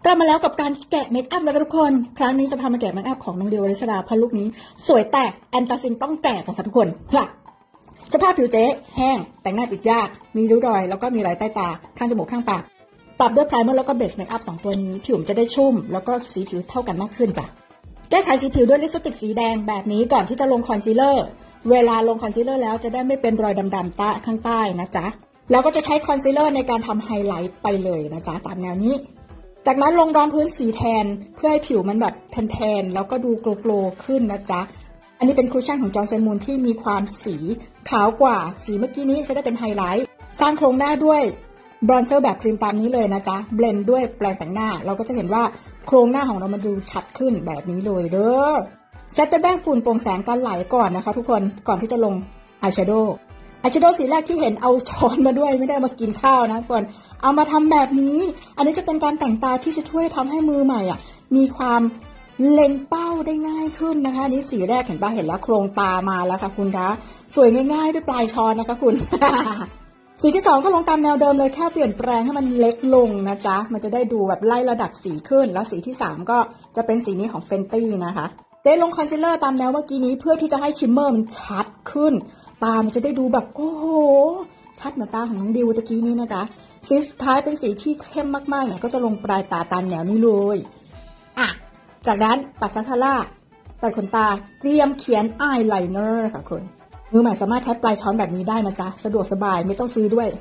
กลับมาแล้วกับการแกะเมคอัพแล้วทุกคนครั้งนี้จะพามาแกะเมคอัพของน้องดิวอริสดาเพราะลุคนี้สวยแตกแอนตาซินต้องแตกค่ะทุกคนสภาพผิวเจ๊แห้งแต่งหน้าติดยากมีริ้วรอยแล้วก็มีรอยใต้ตาข้างจมูกข้างปากปรับด้วยไพรเมอร์แล้วก็เบสเมคอัพ2ตัวนี้ผิวจะได้ชุ่มแล้วก็สีผิวเท่ากันมากขึ้นจ้ะแก้ไขสีผิวด้วยลิปสติกสีแดงแบบนี้ก่อนที่จะลงคอนซีลเลอร์เวลาลงคอนซีลเลอร์แล้วจะได้ไม่เป็นรอยดำๆตาข้างใต้นะจ๊ะแล้วก็จะใช้คอนซีลเลอร์ในการทำไฮไลท์ไปเลยนะจ๊ะตามแนวนี้จากนั้นลงรองพื้นสีแทนเพื่อให้ผิวมันแบบแทนๆแล้วก็ดูโกลว์ขึ้นนะจ๊ะอันนี้เป็นคุชชั่นของจอห์นสันมูนที่มีความสีขาวกว่าสีเมื่อกี้นี้จะได้เป็นไฮไลท์สร้างโครงหน้าด้วยบรอนเซอร์แบบครีมตามนี้เลยนะจ๊ะเบลนด์ด้วยแปรงแต่งหน้าเราก็จะเห็นว่าโครงหน้าของเรามันดูชัดขึ้นแบบนี้เลยเด้อเซตแป้งฝุ่นโปร่งแสงกันไหลก่อนนะคะทุกคนก่อนที่จะลงอายแชโดว์สีแรกที่เห็นเอาช้อนมาด้วยไม่ได้มากินข้าวนะทุกคนเอามาทำแบบนี้อันนี้จะเป็นการแต่งตาที่จะช่วยทำให้มือใหม่มีความเล็งเป้าได้ง่ายขึ้นนะคะนี่สีแรกเห็นป่ะเห็นแล้วโครงตามาแล้วค่ะคุณคะสวยง่ายๆด้วยปลายช้อนนะคะคุณ สีที่2ก็ลงตามแนวเดิมเลยแค่เปลี่ยนแปลงให้มันเล็กลงนะจ๊ะมันจะได้ดูแบบไล่ระดับสีขึ้นแล้วสีที่3ก็จะเป็นสีนี้ของ Fenty นะคะเจ๊ลงคอนซีลเลอร์ตามแนวเมื่อกี้นี้เพื่อที่จะให้ชิมเมอร์มันชัดขึ้นตามันจะได้ดูแบบโอ้โหชัดเหมือนตาของน้องดิวตะกี้นี้นะจ๊ะสีสุดท้ายเป็นสีที่เข้มมากๆเนี่ยก็จะลงปลายตาตามแนวนี้เลยจากนั้นปัดมาสคาร่าตัดขนตาเตรียมเขียนอายไลเนอร์ค่ะคุณมือใหม่สามารถใช้ปลายช้อนแบบนี้ได้นะจ๊ะสะดวกสบายไม่ต้องซื้อด้วย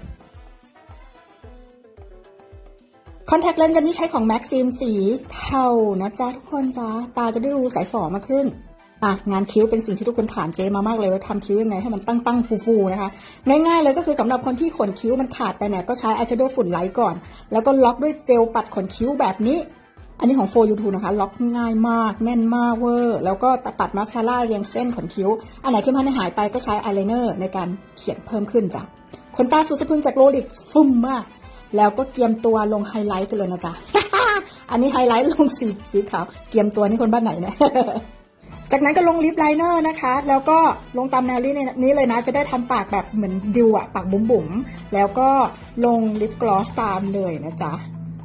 คอนแทคเลนส์วันนี้ใช้ของแม็กซิมสีเทานะจ๊ะทุกคนจ๊ะตาจะได้ดูใสฝ่อมากขึ้นงานคิ้วเป็นสิ่งที่ทุกคนถามเจมามากเลยว่าทำคิ้วยังไงให้มันตั้งฟูๆนะคะง่ายๆเลยก็คือสำหรับคนที่ขนคิ้วมันขาดไปเนี่ยก็ใช้อายแชโดว์ฝุ่นไลท์ก่อนแล้วก็ล็อกด้วยเจลปัดขนคิ้วแบบนี้อันนี้ของ For You Too นะคะล็อกง่ายมากแน่นมากเวอร์แล้วก็ปัดมาสคาร่าเรียงเส้นขนคิ้วอันไหนที่มันหายไปก็ใช้อายไลเนอร์ในการเขียนเพิ่มขึ้นจ้ะขนตาสุดสะพรึงจากโรลิกฟุ้มมากแล้วก็เกียมตัวลงไฮไลท์กันเลยนะจ๊ะ อันนี้ไฮไลท์ลงสีขาวเกียมตัวนี่คนบ้านไหนเนี่ย จากนั้นก็ลงลิปไลเนอร์นะคะแล้วก็ลงตามแนวนี้เลยนะจะได้ทำปากแบบเหมือนดิวปากบุ๋มๆแล้วก็ลงลิปกลอสตามเลยนะจ๊ะ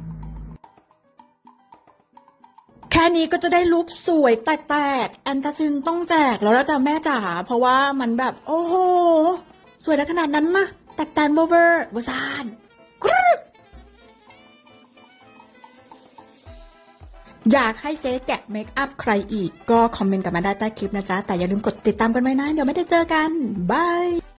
แค่นี้ก็จะได้ลุคสวยแตกแอนตาซินต้องแจกแล้วนะจ๊ะแม่จ๋าเพราะว่ามันแบบโอ้โหสวยได้ขนาดนั้นมะแตกโบเวอร์วซานอยากให้เจ๊แกะเมคอัพใครอีกก็คอมเมนต์กันมาได้ใต้คลิปนะจ๊ะแต่อย่าลืมกดติดตามกันไว้นะเดี๋ยวไม่ได้เจอกันบาย